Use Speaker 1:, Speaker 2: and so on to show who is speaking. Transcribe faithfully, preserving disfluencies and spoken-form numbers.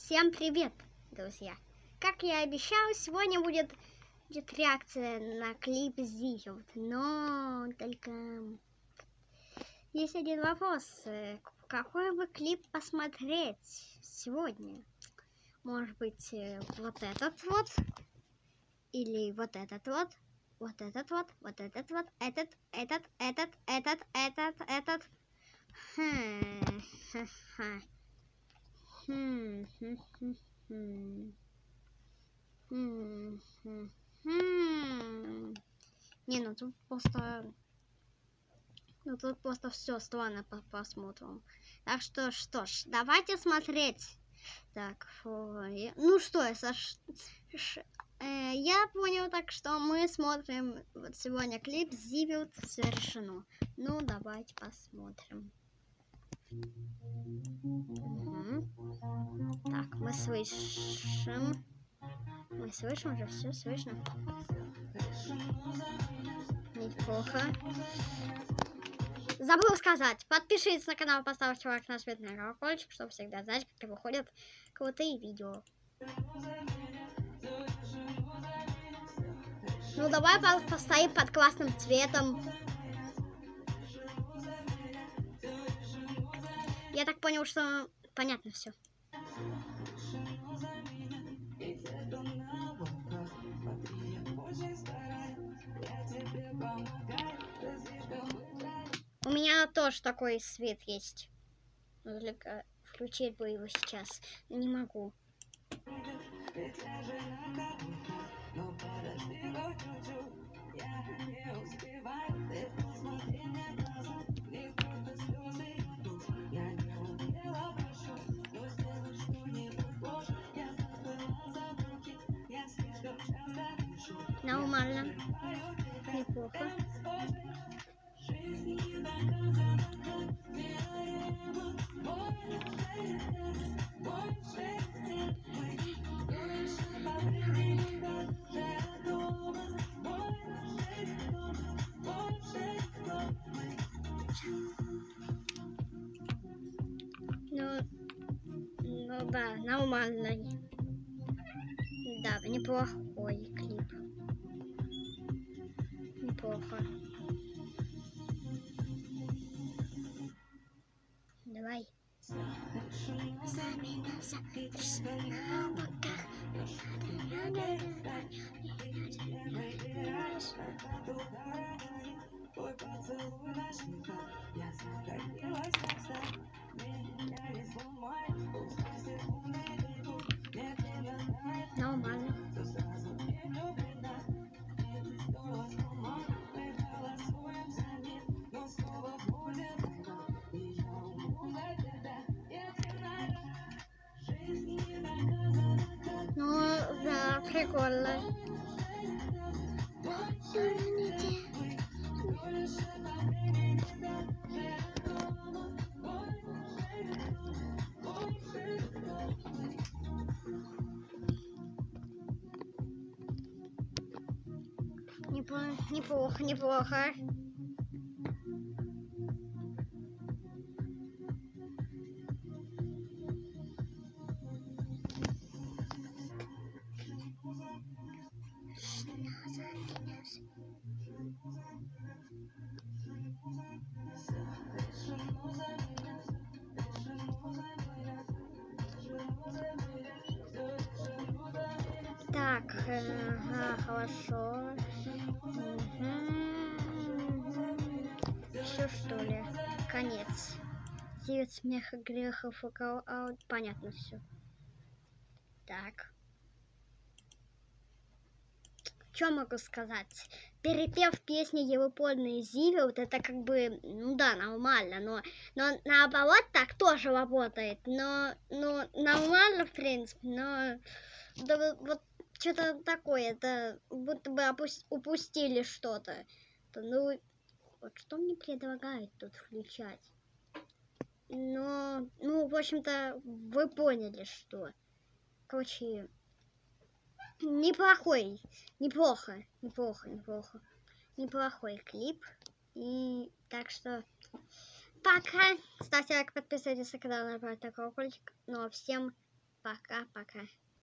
Speaker 1: Всем привет, друзья! Как я и обещал, сегодня будет, будет реакция на клип Зиверт. Но только есть один вопрос. Какой бы клип посмотреть сегодня? Может быть, вот этот вот? Или вот этот вот? Вот этот вот? Вот этот вот? Этот, этот, этот, этот, этот, этот? Хм, ха-ха. Хм, хм, хм, хм. Хм, хм, хм. Не, ну тут просто... Ну тут просто все странно по посмотрим. Так что, что ж, давайте смотреть. Так, фу, я... ну что, Саш, ш... э, я понял так, что мы смотрим вот сегодня клип Зиверт совершено. Ну, давайте посмотрим. Угу. Так, мы слышим. Мы слышим уже, все слышно. Неплохо. Забыл сказать, подпишитесь на канал, поставьте лайк, нажмите на колокольчик, чтобы всегда знать, когда выходят крутые видео. Ну давай постоим под классным цветом. Я так понял, что понятно все. У меня тоже такой свет есть. Только включить бы его сейчас. Не могу. Нормально. Неплохо. Ну, ну да, нормальный. Да, неплохой клип. Неплохо. Давай. Нормально. Ну, да, прикольно. Неплохо, неплохо. Так, ага, хорошо. Угу. Все, что ли? Конец. Девять смеха, грехов, укол, аут. Понятно все. Так. Что могу сказать? Перепев песни Европольные Зиверт, это как бы, ну да, нормально, но, но наоборот так тоже работает, но, но нормально в принципе, но да, вот что-то такое, это будто бы опусть, упустили что-то. Ну, вот что мне предлагают тут включать? Но, ну, в общем-то, вы поняли, что, короче... Неплохой, неплохо, неплохо, неплохо, неплохой клип. И так что пока. Ставьте лайк, подписывайтесь на канал, нажимайте колокольчик. Ну а всем пока. пока-пока.